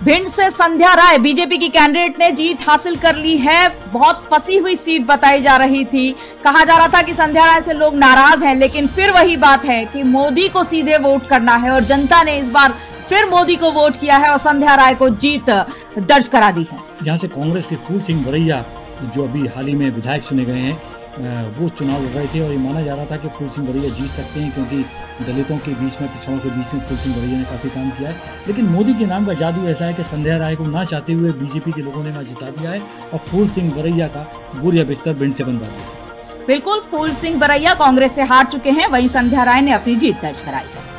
भिंड से संध्या राय बीजेपी की कैंडिडेट ने जीत हासिल कर ली है। बहुत फंसी हुई सीट बताई जा रही थी। कहा जा रहा था कि संध्या राय से लोग नाराज हैं, लेकिन फिर वही बात है कि मोदी को सीधे वोट करना है और जनता ने इस बार फिर मोदी को वोट किया है और संध्या राय को जीत दर्ज करा दी है। यहाँ से कांग्रेस के फूल सिंह बरैया जो अभी हाल ही में विधायक चुने गए हैं, वो चुनाव लड़ रहे थे और ये माना जा रहा था कि फूल सिंह बरैया जीत सकते हैं, क्योंकि दलितों के बीच में, पिछड़ों के बीच में फूल सिंह बरैया ने काफ़ी काम किया है। लेकिन मोदी के नाम का जादू ऐसा है कि संध्या राय को ना चाहते हुए बीजेपी के लोगों ने वहाँ जिता दिया है और फूल सिंह बरैया का बुरा बिस्तर भिंड से बनवा दिया। बिल्कुल, फूल सिंह बरैया कांग्रेस से हार चुके हैं, वहीं संध्या राय ने अपनी जीत दर्ज कराई है।